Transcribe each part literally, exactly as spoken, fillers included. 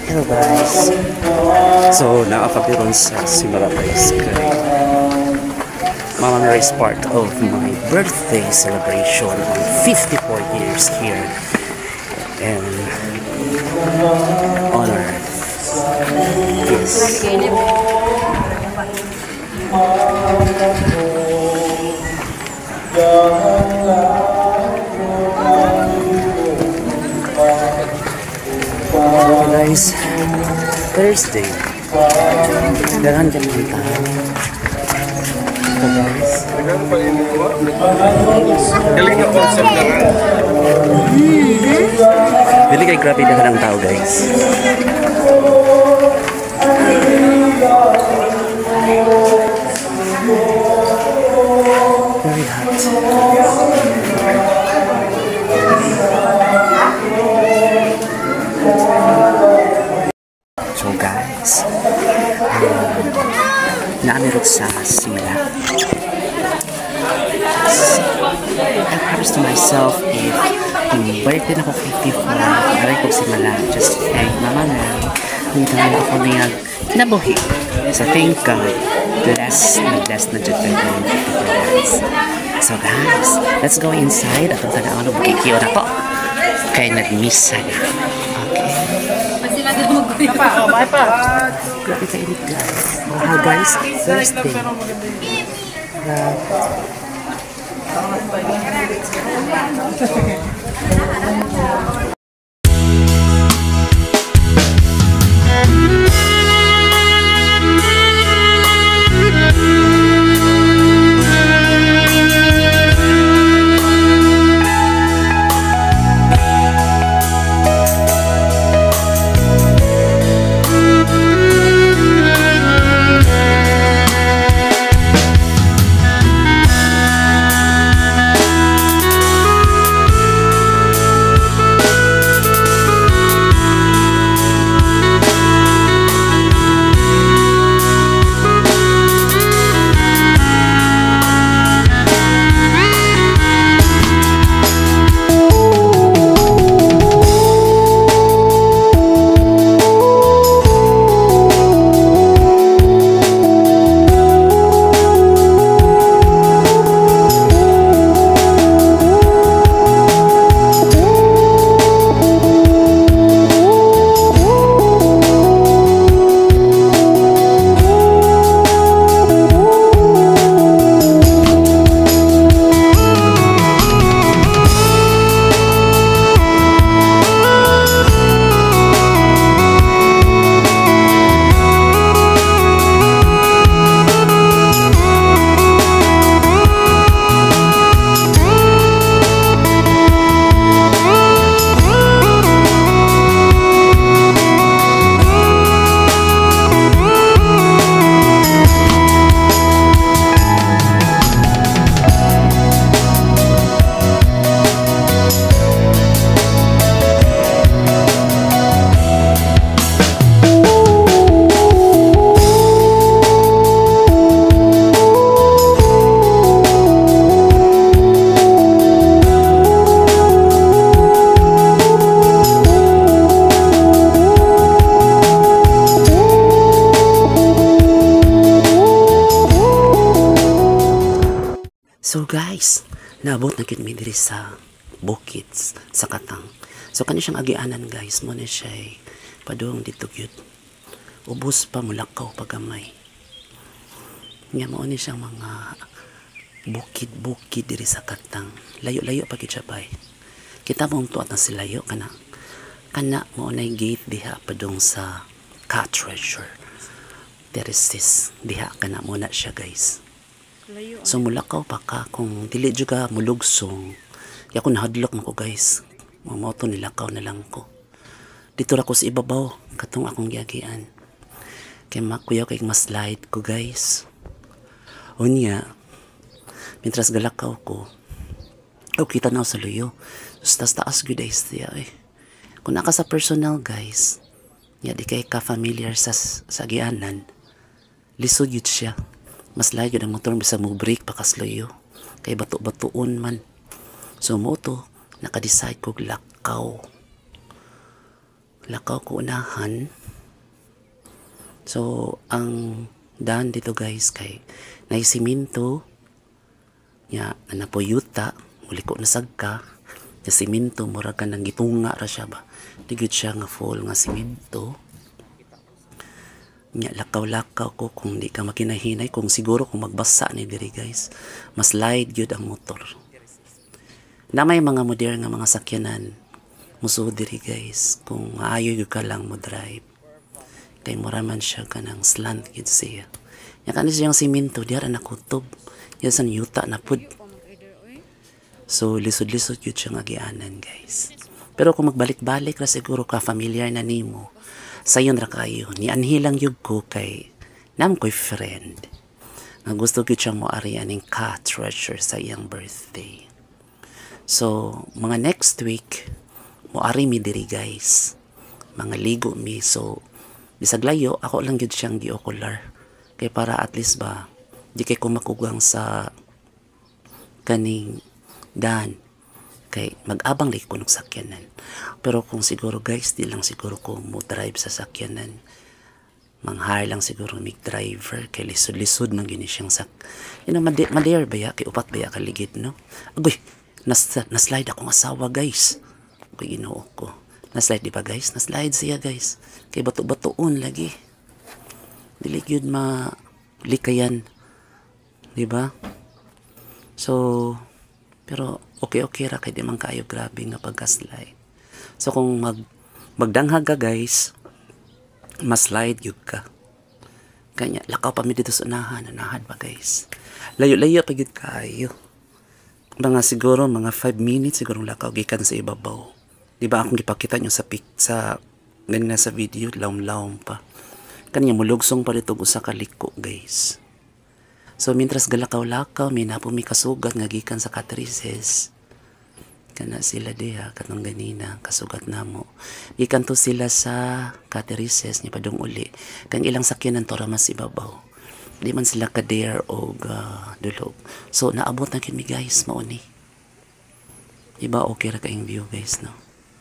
Hello guys. So nakakabiron sa simula guys kay Mama Mary is part of my birthday celebration on fifty-four years here and honor this. So guys, Thursday, dahan kami ng tao. So guys, galing na concept na nga. Dili kay grabe dahan ng tao guys. Very hot. So guys, um, naamirot sa simula. I promised to myself if kung birthday na ko fifty-four, aray ko simula, just kay mama na, hindi na ako niyag kinabuhi. So thank God, bless na bless na dyan kayo ng fifty-four guys. So guys, let's go inside at ang tanawang bukikiyo na po. Kaya nag-miss sana. Okay. Pa, oh, bye pa. Grabe ka init guys. Mahal guys, Thursday. Uh, So guys, naabot na kami diri sa bukits sa Katang. So kani siyang agianan guys, mo na siya padung dito gyud. Ubos pa mulakaw pagamay. Nya mo ni siyang mga bukid-bukid diri sa Katang. Layo-layo pa gid siya bay. Kita mo tuwa na si layo kana. Kana mo na gate diha padung sa Cat Treasure. There is this diha kana mo na siya guys. So mulakaw pa ka kung dili jud ka mulugsong. Ya ko nahadlok mo ko guys. Mamoto nilakaw na lang ko. Dito ra ko sa ibabaw katong akong giagian. Kay makuyaw kay ma-slide ko guys. Unya, mintras galakaw ko. O kita na sa luyo. Tapos taas gyud is siya eh. Kung naka sa personal guys, ya di kay ka familiar sa sa gianan. Lisod yun siya. Mas layo ang motor bisa mo brake pakasloyo. Kay bato-batoon man. So mo to, nakadecide ko lakaw. lakaw ko unahan. So ang daan dito guys kay naisiminto nya nanapuyuta muli ko nasagka nya siminto mura ka nang gitunga ra siya ba digid siya nga full nga siminto nya lakaw-lakaw ko kung di ka makinahinay kung siguro kung magbasa ni diri guys mas slide gyud ang motor na may mga modern nga mga sakyanan muso diri guys kung maayo gyud ka lang mo drive kay mura man siya kanang slant gyud siya nya kani siyang siminto diara nakutob yan san yuta na pud so lisod-lisod gyud siya nga gianan guys pero kung magbalik-balik ra siguro ka familiar na nimo sayon ra kayo ni anhilang yug ko kay nam ko'y friend nga gusto gyud siya mo ari aning ka treasure sa iyang birthday so mga next week mo ari mi diri guys mga ligo mi so bisag layo ako lang gyud siyang gi-ocular kay para at least ba di kay ko makugang sa kaning dan kay mag-abang lagi ko ng sakyanan pero kung siguro guys di lang siguro ko mo drive sa sakyanan manghire lang siguro mig driver kay lisod-lisod man gini siyang sak yun ang mader baya kay upat baya kaligid no agoy nas naslide ako ng asawa guys kay Ginoo ko naslide di ba guys naslide siya guys kay bato-batoon lagi dili gyud ma likayan di ba so pero okay okay ra kay di man kayo grabe nga pagka-slide so kung mag magdanghag ka guys mas slide gyud ka kanya lakaw pa mi dito sa unahan unahan pa guys layo-layo pa gyud kayo mga siguro mga five minutes siguro lakaw gikan sa ibabaw di ba akong gipakita nyo sa pic sa ganina sa video lawm-lawm pa kanya mulugsong pa dito usa ka liko guys so mientras galakaw-lakaw may napo mi kasugat nga gikan sa Catrices kana sila diha katong ganina kasugat namo gikan to sila sa Catrices ni padung uli kang ilang sakyanan to ra mas ibabaw di man sila ka dare og uh, dulog so naabot na kini guys mao ni iba okay ra kaing view guys no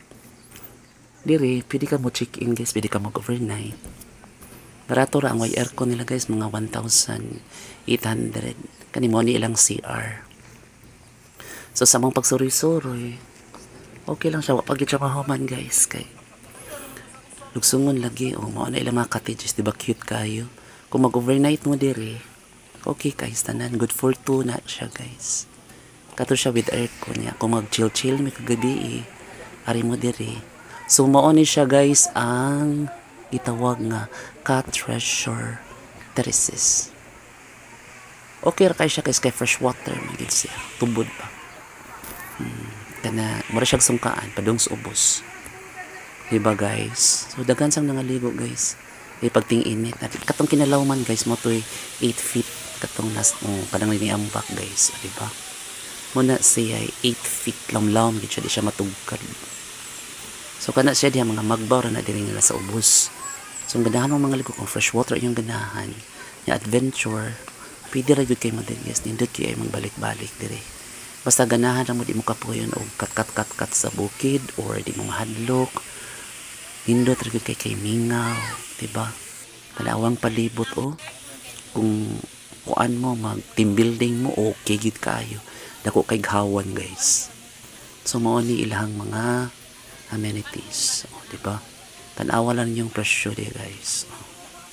diri pwede ka mo check in guys pwede ka mag overnight barato ra ang way aircon nila guys mga one thousand eight hundred kani mo ni ilang C R so sa mong pagsuri-suri okay lang siya wa pagit siya mahuman guys kay lugsungon lagi o mao na ilang mga cottages di ba cute kayo kung mag overnight mo diri okay guys tanan good for two na siya guys kato siya with aircon ya kung mag chill chill mi kagabi eh. Ari mo diri so mao ni siya guys ang gitawag nga ka treasure terraces okay ra kay siya guys kay fresh water magid siya tubod pa hmm, kana mura siya sungkaan padung sa ubos diba guys so daghan sang nangaligo guys ay pagting-init at katong kinalawman guys mo to'y eight feet katong nas oh, kadang ni ambak guys diba muna siya ay eight feet lam-lam gid siya di siya matugkad so kana siya diha mga magbaw ra na diri nila sa ubos so ang ganahan ng mga ligo kung fresh water yung ganahan yung adventure pwede ra gyud kay mo diri guys nindot kay ay magbalik-balik diri basta ganahan ra mo di mo kapuyon og kat-kat-kat sa bukid or di mo mahadlok nindot ra gyud kay kay mingaw diba palawang palibot o oh. Kung kuan mo mag team building mo okay gyud kayo dako kay gawan guys so mao ni ilang mga amenities oh, diba tanawa lang yung presyo di guys oh.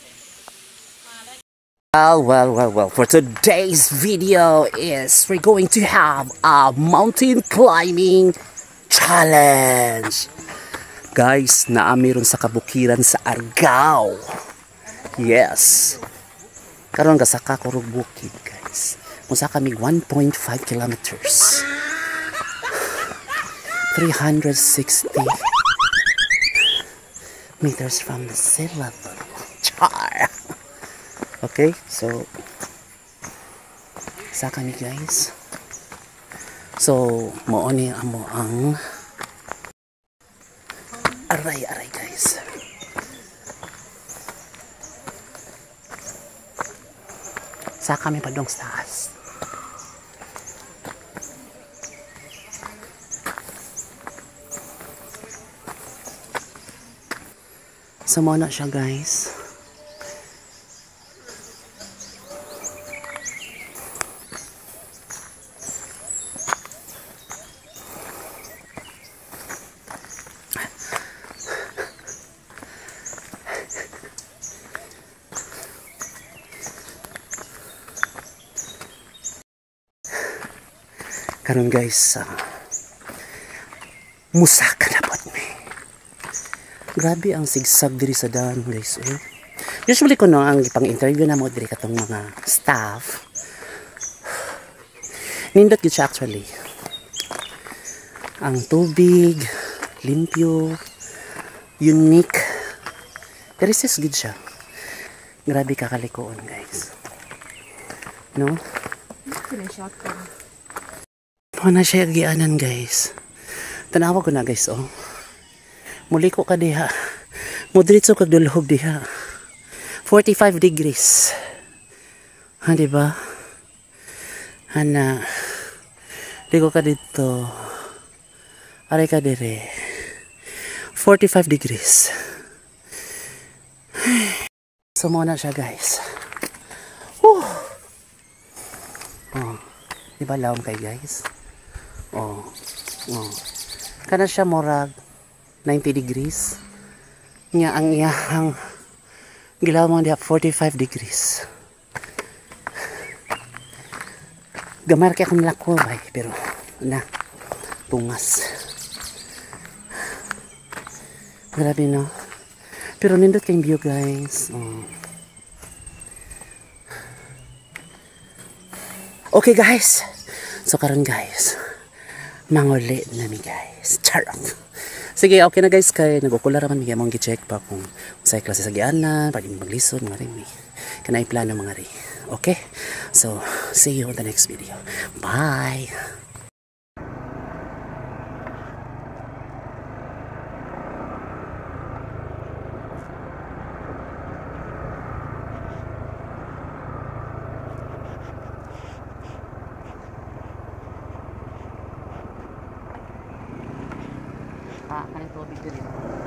Well, well, well, well, for today's video is we're going to have a mountain climbing challenge. Guys, naamiron sa kabukiran sa Argao. Yes. Karon ka sa Kakurog Bukid, guys. Musa kami one point five kilometers. three hundred sixty meters from the sea level. Char. Okay, so sa kami guys. So, mo ni amo ang aray aray guys. Sa kami padong sa taas. So mo na siya guys. Karon guys, uh, musaka na po ni. Grabe ang sigsag diri sa daan guys. Eh. Usually ko no, ang pang-interview na mo diri katong mga staff. Nindot gid siya actually. Ang tubig, limpyo, unique. Karisis gid siya. Grabe kakalikoon guys. No? Ano na siya agianan guys. Tanawa ko na guys oh. Muli ko ka diha. Modritso kag dulhog diha. forty-five degrees. Ha diba? Hana. Ligo ka dito. Aray ka dire. forty-five degrees. So muna siya guys. Whew. Oh. Diba laom kay guys? Oh. Oh. Kana siya morag ninety degrees. Nya ang iyahang gilawang diha forty-five degrees. Gamar kay akong lako bay pero na tungas. Grabe no. Pero nindot kayong view guys. Oh. Okay guys. So karon guys. Manguli na mi guys. Charot. Sige, okay na guys kay nagukula raman mi among gi-check pa kung unsay klase sa gianan, pwede maglisod mga rin. Kanay plano mga ri. Okay? So, see you on the next video. Bye. Ah, kanito tubig din.